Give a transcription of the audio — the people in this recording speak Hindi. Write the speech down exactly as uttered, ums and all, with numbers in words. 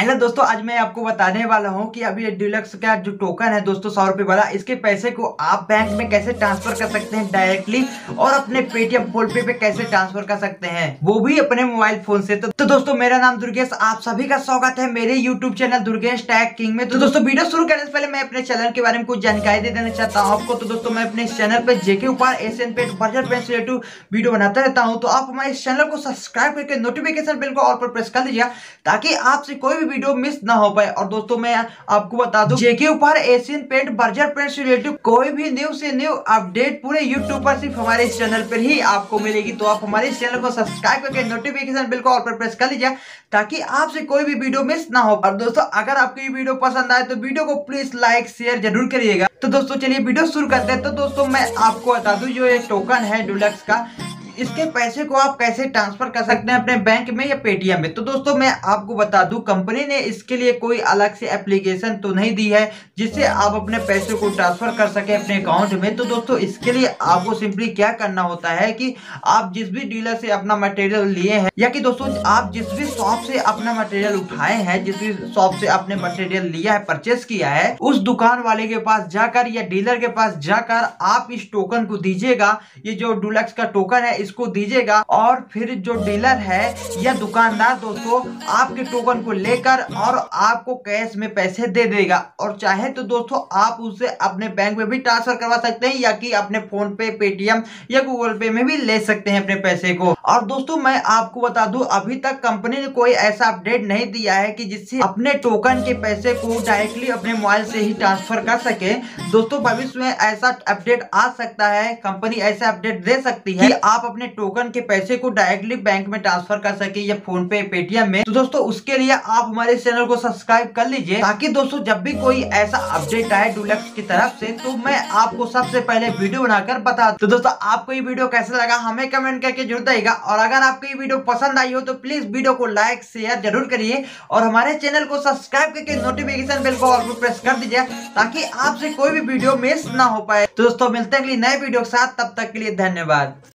हेलो दोस्तों, आज मैं आपको बताने वाला हूं कि अभी डीलक्स का जो टोकन है दोस्तों सौ रुपए वाला, इसके पैसे को आप बैंक में कैसे ट्रांसफर कर सकते हैं डायरेक्टली, और अपने पेटीएम फोन पे पे कैसे ट्रांसफर कर सकते हैं, वो भी अपने मोबाइल फोन से। तो, तो दोस्तों मेरा नाम दुर्गेश, आप सभी का स्वागत है मेरे YouTube channel Durgesh tag king में। तो दोस्तों वीडियो शुरू करने से पहले मैं अपने चैनल के बारे में कुछ जानकारी दे देना चाहता हूँ आपको। तो दोस्तों मैं अपने चैनल पे जेके उपार एशियन पेंट बर्गर पेन से रिलेटेड वीडियो बनाता रहता हूँ, तो आप हमारे इस चैनल को सब्सक्राइब करके नोटिफिकेशन बेल को ऑल पर प्रेस कर लीजिए ताकि आपसे कोई भी वीडियो मिस ना हो पाए। और दोस्तों मैं आपको बता दूं, जेके ऊपर एशियन पेंट बर्गर पेंट से रिलेटेड कोई भी न्यू से न्यू अपडेट पूरे यूट्यूब पर सिर्फ हमारे इस चैनल पर ही आपको मिलेगी। तो आप हमारे इस चैनल को सब्सक्राइब करके नोटिफिकेशन बेल को ऑल पर प्रेस कर लीजिए ताकि आपसे कोई भी वीडियो मिस ना हो। और दोस्तों अगर आपको ये वीडियो पसंद आए तो वीडियो को प्लीज लाइक शेयर जरूर करिएगा। तो दोस्तों चलिए वीडियो शुरू करते हैं। तो दोस्तों मैं आपको बता दूं, जो ये टोकन है डीलक्स का, इसके पैसे को आप कैसे ट्रांसफर कर सकते हैं अपने बैंक में या पेटीएम में। तो दोस्तों मैं आपको बता दूं, कंपनी ने इसके लिए कोई अलग से एप्लीकेशन तो नहीं दी है जिससे आप अपने पैसे को ट्रांसफर कर सके अपने अकाउंट में। तो दोस्तों इसके लिए आपको सिंपली क्या करना होता है कि आप जिस भी डीलर से अपना मटेरियल लिए हैं, या कि दोस्तों आप जिस भी शॉप से अपना मटेरियल उठाए हैं, जिस भी शॉप से आपने मटेरियल लिया है, परचेस किया है, उस दुकान वाले के पास जाकर या डीलर के पास जाकर आप इस टोकन को दीजिएगा। ये जो डीलक्स का टोकन है इसको दीजिएगा, और फिर जो डीलर है या दुकानदार दोस्तों आपके टोकन को लेकर और आपको कैश में पैसे दे देगा। और चाहे तो दोस्तों आप उसे अपने बैंक में भी ट्रांसफर करवा सकते हैं, या कि अपने फोन पे, पेटीएम या गूगल पे में भी ले सकते हैं अपने पैसे को। और दोस्तों मैं आपको बता दूं, अभी तक कंपनी ने कोई ऐसा अपडेट नहीं दिया है कि जिससे अपने टोकन के पैसे को डायरेक्टली अपने मोबाइल से ही ट्रांसफर कर सके। दोस्तों भविष्य में ऐसा अपडेट आ सकता है, कंपनी ऐसा अपडेट दे सकती है कि आप अपने टोकन के पैसे को डायरेक्टली बैंक में ट्रांसफर कर सके या फोन पे, पेटीएम में। तो दोस्तों उसके लिए आप हमारे चैनल को सब्सक्राइब कर लीजिए ताकि दोस्तों जब भी कोई ऐसा अपडेट आए डीलक्स की तरफ से तो मैं आपको सबसे पहले वीडियो बनाकर बता दूं। तो दोस्तों आपको ये वीडियो कैसा लगा हमें कमेंट करके जरूर बताइएगा, और अगर आपको ये वीडियो पसंद आई हो तो प्लीज वीडियो को लाइक शेयर जरूर करिए, और हमारे चैनल को सब्सक्राइब करके नोटिफिकेशन बेल को ऑल पर प्रेस कर दीजिए ताकि आपसे कोई भी वीडियो मिस ना हो पाए। तो दोस्तों मिलते हैं अगली नए वीडियो के साथ, तब तक के लिए धन्यवाद।